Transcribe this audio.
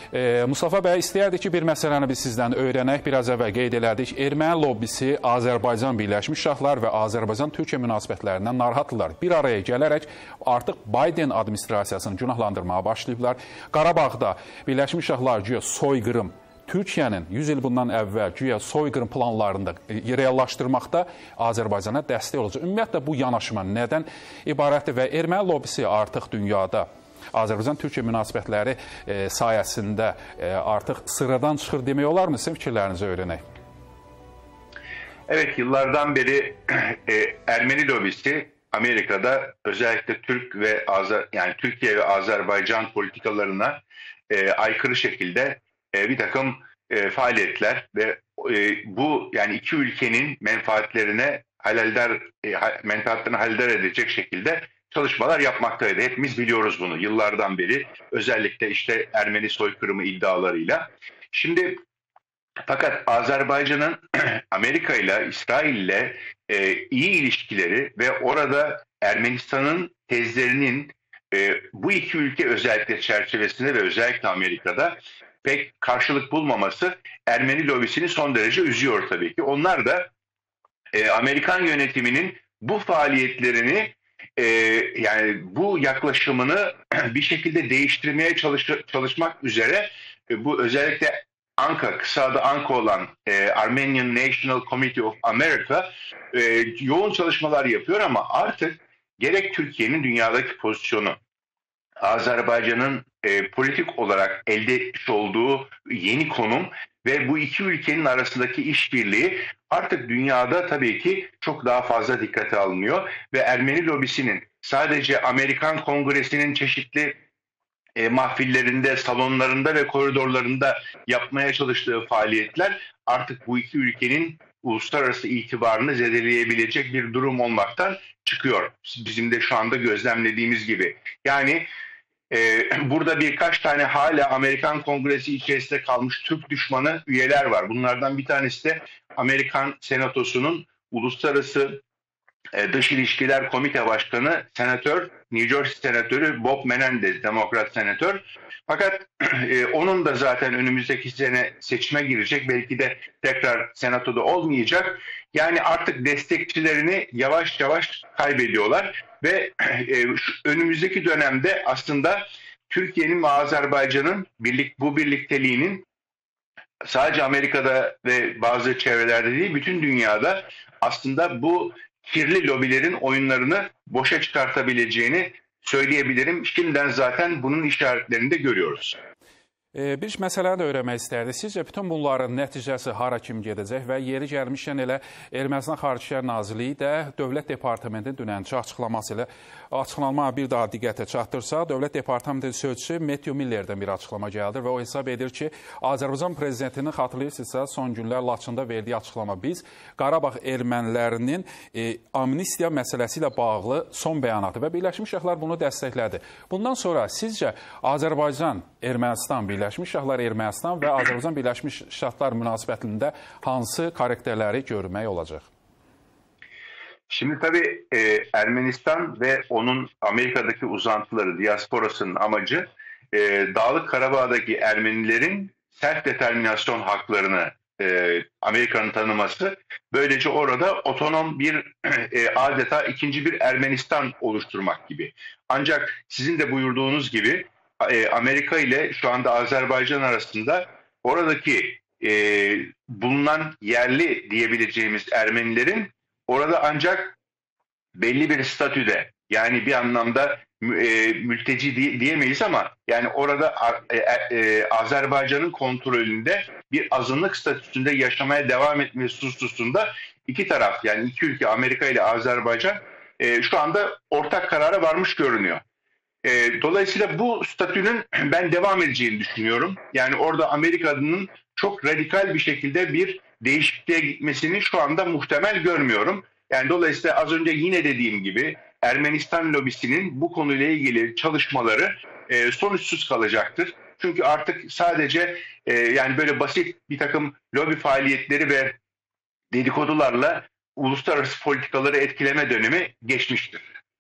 Mustafa bəy, istəyərdik ki, bir məsələni biz sizdən öyrənək. Biraz əvvəl qeyd elədik. Erməni lobbisi Azərbaycan Birləşmiş Ştatlar və Azərbaycan-Türkiyə münasibətlərindən narahatdırlar. Bir araya gələrək artıq Biden administrasiyasını günahlandırmağa başlayıblar. Qarabağda Birləşmiş Ştatlar güya soyqırım, Türkiyənin 100 il bundan əvvəl güya soyqırım planlarında reallaşdırmaqda Azərbaycana dəstək olacaq. Ümumiyyətlə, bu yanaşma nədən ibarətdir və erməni lobbisi artıq dünyada Azərbaycan-Türkiyə münasibətləri sayəsində artıq sıradan çıxır demək olar mı? Sizin fikirlərinizi öyrənək. Evet, yıllardan beri Ermeni lobisi Amerika'da özellikle Türkiye ve Azerbaycan politikalarına aykırı şekilde bir takım faaliyetler ve bu yani iki ülkenin menfaatlerini halaldar edecek şekilde çalışmalar yapmaktaydı. Hepimiz biliyoruz bunu yıllardan beri. Özellikle işte Ermeni soykırımı iddialarıyla. Şimdi fakat Azerbaycan'ın Amerika ile İsrail ile iyi ilişkileri ve orada Ermenistan'ın tezlerinin bu iki ülke özellikle çerçevesinde ve özellikle Amerika'da pek karşılık bulmaması Ermeni lobisini son derece üzüyor tabii ki. Onlar da Amerikan yönetiminin bu faaliyetlerini yani bu yaklaşımını bir şekilde değiştirmeye çalışmak üzere bu özellikle ANCA, kısa adı ANCA olan Armenian National Committee of America yoğun çalışmalar yapıyor ama artık gerek Türkiye'nin dünyadaki pozisyonu, Azerbaycan'ın politik olarak elde etmiş olduğu yeni konum ve bu iki ülkenin arasındaki işbirliği artık dünyada tabii ki çok daha fazla dikkate alınıyor ve Ermeni lobisinin sadece Amerikan Kongresi'nin çeşitli mahfillerinde, salonlarında ve koridorlarında yapmaya çalıştığı faaliyetler artık bu iki ülkenin uluslararası itibarını zedeleyebilecek bir durum olmaktan çıkıyor. Bizim de şu anda gözlemlediğimiz gibi. Yani burada birkaç tane hala Amerikan Kongresi içerisinde kalmış Türk düşmanı üyeler var. Bunlardan bir tanesi de Amerikan Senatosu'nun Uluslararası Dış İlişkiler Komite Başkanı New Jersey Senatörü Bob Menendez, Demokrat Senatör. Fakat onun da zaten önümüzdeki sene seçime girecek. Belki de tekrar Senato'da olmayacak. Yani artık destekçilerini yavaş yavaş kaybediyorlar. Ve önümüzdeki dönemde aslında Türkiye'nin ve Azerbaycan'ın bu birlikteliğinin sadece Amerika'da ve bazı çevrelerde değil, bütün dünyada aslında bu kirli lobilerin oyunlarını boşa çıkartabileceğini söyleyebilirim. Şimdiden zaten bunun işaretlerini de görüyoruz. Bir məsələni də öyrənmək istərdik. Sizcə bütün bunların nəticəsi hara kimi gedəcək və yeri gəlmişkən elə Ermənistan Xarici İşlər Nazirliyi də Dövlət Departamentinin dünənki açıqlaması ilə açıqlama bir daha diqqətə çatdırsa, Dövlət Departamentinin sözçüsü Matthew Miller'dən bir açıqlama gəldir və o hesab edir ki, Azərbaycan prezidentinin xatırlayırsınızsa son günlər Laçında verdiyi açıqlama biz Qarabağ ermənilərinin amnistiya məsələsi ilə bağlı son bəyanatı və Birləşmiş Ştatlar bunu dəstəklədi. Bundan sonra sizcə Azərbaycan, Ermənistan, Birləşmiş Ştatlar, Ermənistan və Azərbaycan Birləşmiş Ştatlar münasibətində hansı karakterləri görmək olacaq? Şimdi tabii Ermenistan ve onun Amerika'daki uzantıları, diasporasının amacı Dağlık Karabağ'daki Ermenilerin self determinasyon haklarını Amerika'nın tanıması. Böylece orada otonom bir adeta ikinci bir Ermenistan oluşturmak gibi. Ancak sizin de buyurduğunuz gibi Amerika ile şu anda Azerbaycan arasında oradaki bulunan yerli diyebileceğimiz Ermenilerin orada ancak belli bir statüde, yani bir anlamda mülteci diyemeyiz ama yani orada Azerbaycan'ın kontrolünde bir azınlık statüsünde yaşamaya devam etmesi hususunda iki taraf, yani iki ülke Amerika ile Azerbaycan şu anda ortak karara varmış görünüyor. Dolayısıyla bu statünün ben devam edeceğini düşünüyorum. Yani orada Amerika'nın çok radikal bir şekilde bir değişikliğe gitmesini şu anda muhtemel görmüyorum. Yani dolayısıyla az önce yine dediğim gibi Ermenistan lobisinin bu konuyla ilgili çalışmaları sonuçsuz kalacaktır. Çünkü artık sadece yani böyle basit bir takım lobi faaliyetleri ve dedikodularla uluslararası politikaları etkileme dönemi geçmiştir.